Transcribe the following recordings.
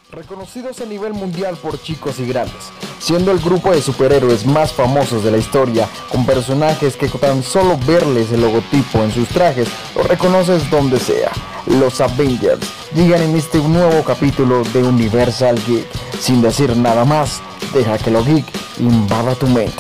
Reconocidos a nivel mundial por chicos y grandes, siendo el grupo de superhéroes más famosos de la historia, con personajes que tan solo verles el logotipo en sus trajes, los reconoces donde sea. Los Avengers llegan en este nuevo capítulo de Universal Geek. Sin decir nada más, deja que lo geek invada tu mente.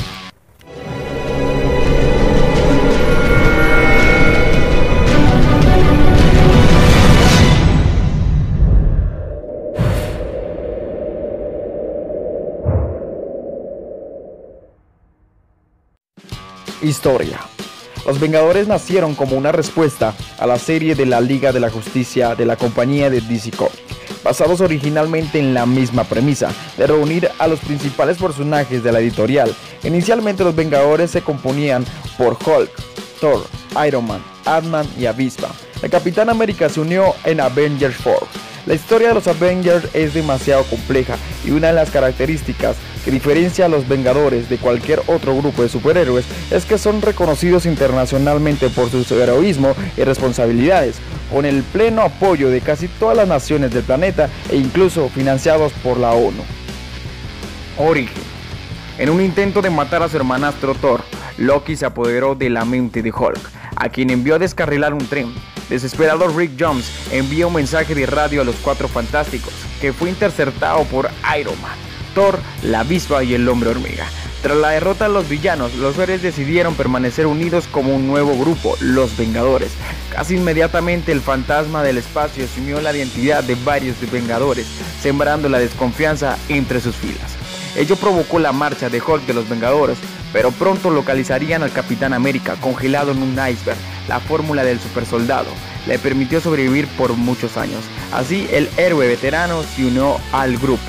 Historia. Los Vengadores nacieron como una respuesta a la serie de la Liga de la Justicia de la compañía de DC Comics, basados originalmente en la misma premisa de reunir a los principales personajes de la editorial. Inicialmente los Vengadores se componían por Hulk, Thor, Iron Man, Ant-Man y Avispa. El Capitán América se unió en Avengers 4. La historia de los Avengers es demasiado compleja y una de las características que diferencia a los Vengadores de cualquier otro grupo de superhéroes es que son reconocidos internacionalmente por su heroísmo y responsabilidades, con el pleno apoyo de casi todas las naciones del planeta e incluso financiados por la ONU. Origen. En un intento de matar a su hermanastro Thor, Loki se apoderó de la mente de Hulk, a quien envió a descarrilar un tren. Desesperado, Rick Jones envía un mensaje de radio a los Cuatro Fantásticos, que fue interceptado por Iron Man, Thor, la Avispa y el Hombre Hormiga. Tras la derrota de los villanos, los héroes decidieron permanecer unidos como un nuevo grupo, los Vengadores. Casi inmediatamente el fantasma del espacio asumió la identidad de varios Vengadores, sembrando la desconfianza entre sus filas. Ello provocó la marcha de Hulk de los Vengadores, pero pronto localizarían al Capitán América congelado en un iceberg. La fórmula del supersoldado le permitió sobrevivir por muchos años. Así, el héroe veterano se unió al grupo.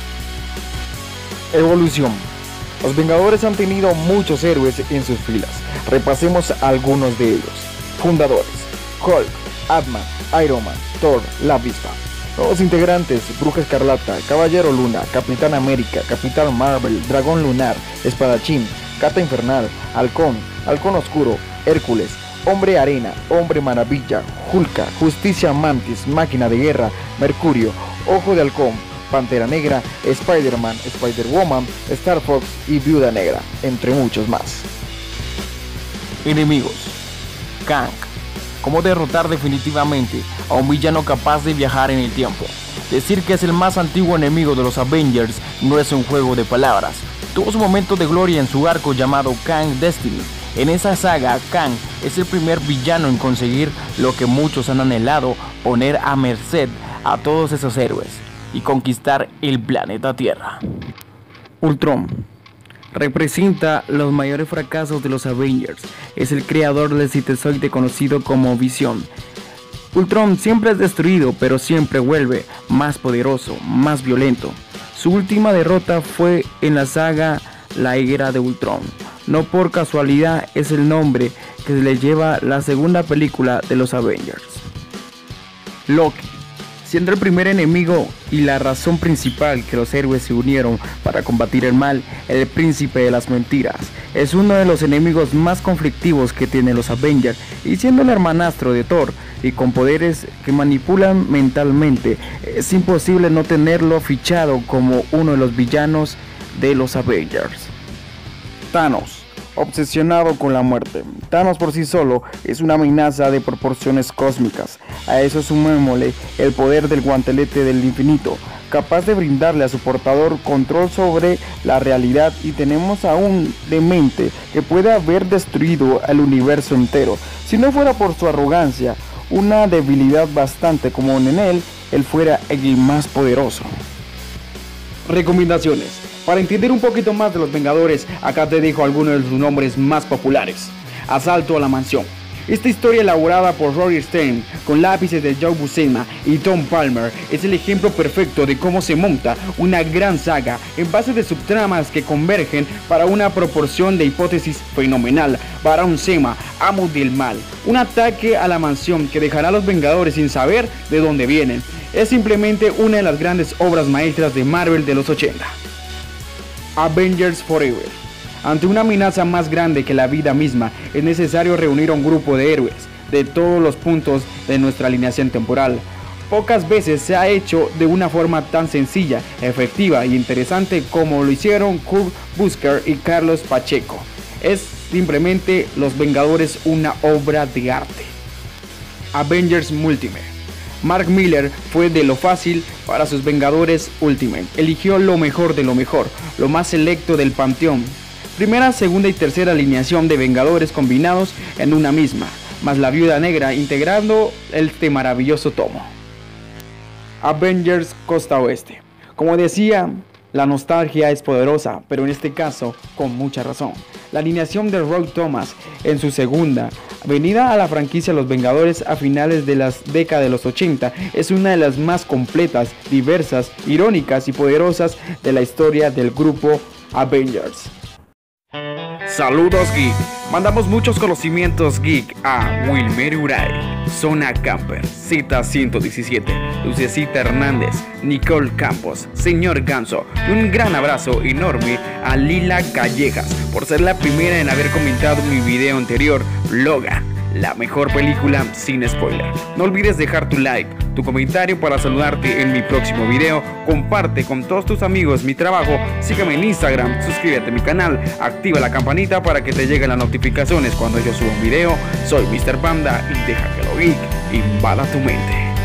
Evolución. Los Vengadores han tenido muchos héroes en sus filas. Repasemos algunos de ellos. Fundadores: Hulk, Ant-Man, Iron Man, Thor, la Avispa. Nuevos integrantes: Bruja Escarlata, Caballero Luna, Capitán América, Capitán Marvel, Dragón Lunar, Espadachín, Gata Infernal, Halcón, Halcón Oscuro, Hércules, Hombre Arena, Hombre Maravilla, Hulk, Justicia Mantis, Máquina de Guerra, Mercurio, Ojo de Halcón, Pantera Negra, Spider-Man, Spider-Woman, Star Fox y Viuda Negra, entre muchos más. Enemigos: Kang. ¿Cómo derrotar definitivamente a un villano capaz de viajar en el tiempo? Decir que es el más antiguo enemigo de los Avengers no es un juego de palabras. Tuvo su momento de gloria en su arco llamado Kang Destiny. En esa saga, Kang es el primer villano en conseguir lo que muchos han anhelado: poner a merced a todos esos héroes y conquistar el planeta Tierra. Ultron representa los mayores fracasos de los Avengers. Es el creador del citozoide conocido como Visión. Ultron siempre es destruido, pero siempre vuelve más poderoso, más violento. Su última derrota fue en la saga La Era de Ultron. No por casualidad es el nombre que se le lleva la segunda película de los Avengers. Loki. Siendo el primer enemigo y la razón principal que los héroes se unieron para combatir el mal, el príncipe de las mentiras es uno de los enemigos más conflictivos que tienen los Avengers, y siendo el hermanastro de Thor y con poderes que manipulan mentalmente, es imposible no tenerlo fichado como uno de los villanos de los Avengers. Thanos. Obsesionado con la muerte. Thanos por sí solo es una amenaza de proporciones cósmicas. A eso sumémosle el poder del guantelete del infinito, capaz de brindarle a su portador control sobre la realidad, y tenemos aún de mente que puede haber destruido el universo entero. Si no fuera por su arrogancia, una debilidad bastante común en él fuera el más poderoso. Recomendaciones. Para entender un poquito más de los Vengadores, acá te dejo algunos de sus nombres más populares. Asalto a la mansión. Esta historia elaborada por Rory Stern con lápices de Joe Buscema y Tom Palmer es el ejemplo perfecto de cómo se monta una gran saga en base de subtramas que convergen para una proporción de hipótesis fenomenal. Barón Zemo, amo del mal. Un ataque a la mansión que dejará a los Vengadores sin saber de dónde vienen. Es simplemente una de las grandes obras maestras de Marvel de los 80. Avengers Forever. Ante una amenaza más grande que la vida misma, es necesario reunir a un grupo de héroes de todos los puntos de nuestra alineación temporal. Pocas veces se ha hecho de una forma tan sencilla, efectiva e interesante como lo hicieron Kurt Busiek y Carlos Pacheco. Es simplemente Los Vengadores una obra de arte. Avengers Ultimate. Mark Millar fue de lo fácil para sus Vengadores Ultimate. Eligió lo mejor de lo mejor, lo más selecto del panteón. Primera, segunda y tercera alineación de Vengadores combinados en una misma, más la Viuda Negra integrando este maravilloso tomo. Avengers Costa Oeste. Como decía, la nostalgia es poderosa, pero en este caso con mucha razón. La alineación de Roy Thomas en su segunda venida a la franquicia Los Vengadores a finales de la década de los 80 es una de las más completas, diversas, irónicas y poderosas de la historia del grupo Avengers. Saludos geek, mandamos muchos conocimientos geek a Wilmer Uray, Zona Camper, Cita 117, Lucecita Hernández, Nicole Campos, Señor Ganso y un gran abrazo enorme a Lila Callejas por ser la primera en haber comentado mi video anterior, Logan, la mejor película sin spoiler. No olvides dejar tu like, tu comentario para saludarte en mi próximo video, comparte con todos tus amigos mi trabajo, sígueme en Instagram, suscríbete a mi canal, activa la campanita para que te lleguen las notificaciones cuando yo suba un video. Soy Mr. Panda y deja que lo geek invada tu mente.